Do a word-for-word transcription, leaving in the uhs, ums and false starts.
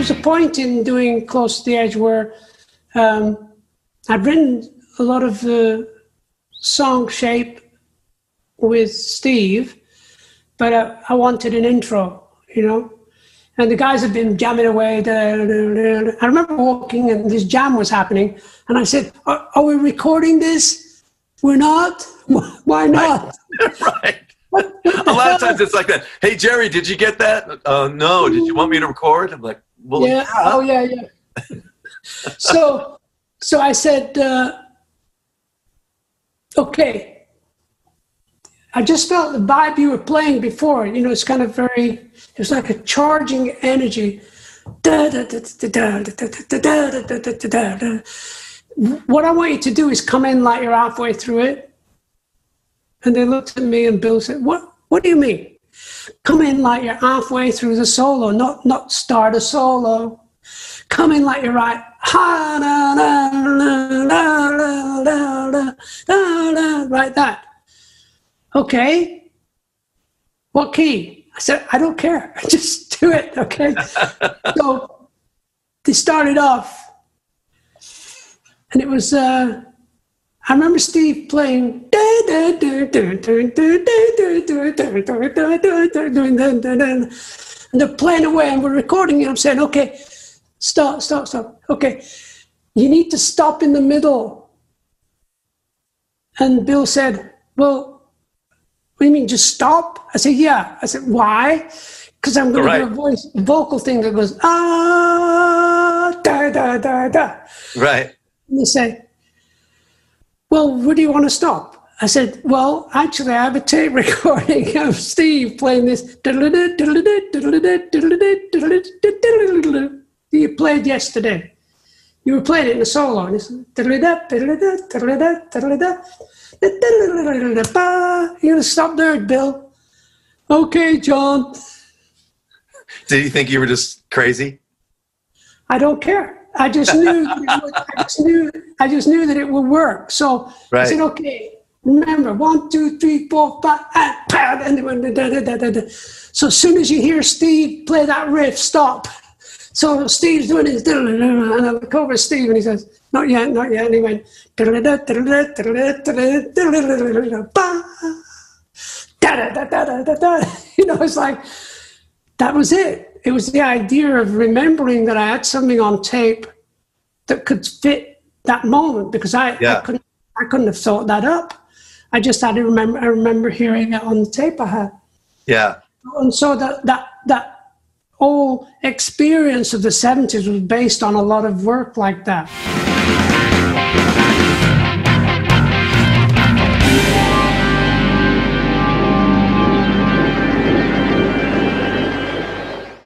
was a point in doing Close to the Edge where um, I'd written a lot of the song shape with Steve, but uh, I wanted an intro, you know, and the guys had been jamming away. Da, da, da, da. I remember walking and this jam was happening, and I said, are, are we recording this? We're not? Why not? Right. Right. A lot of times it's like that. Hey, Jerry, did you get that? Uh, no. Did you want me to record? I'm like, well, yeah. yeah. Oh, yeah, yeah. so, so I said, uh, okay. I just felt the vibe you were playing before. You know, it's kind of very, it was like a charging energy. What I want you to do is come in like you're halfway through it. And they looked at me and Bill said, what, what do you mean? Come in like you're halfway through the solo, not, not start a solo. Come in like you're right. Like that. Okay. What key? I said, I don't care. Just do it. Okay. So they started off and it was, uh, I remember Steve playing, and they're playing away and we're recording it. I'm saying, okay, stop, stop, stop. Okay, you need to stop in the middle. And Bill said, well, what do you mean, just stop? I said, yeah. I said, why? Because I'm going right. to do a voice, a vocal thing that goes, ah, da, da, da, da. Right. And they say, well, where do you want to stop? I said, well, actually, I have a tape recording of Steve playing this. You played yesterday. You were playing it in a solo. And it's, you're going to stop there, Bill. Okay, John. Did you think you were just crazy? I don't care. I just knew that it would, I just knew I just knew that it would work. So right. I said, okay, remember, one, two, three, four, five, and they went da, da, da, da, da. So as soon as you hear Steve play that riff, stop. So Steve's doing his and I look over at Steve and he says, not yet, not yet. And he went da da da da da da da da. You know, it's like that was it. It was the idea of remembering that I had something on tape that could fit that moment because I, yeah. I couldn't I couldn't have thought that up. I just had to remember I remember hearing it on the tape I had. Yeah. And so that that that whole experience of the seventies was based on a lot of work like that.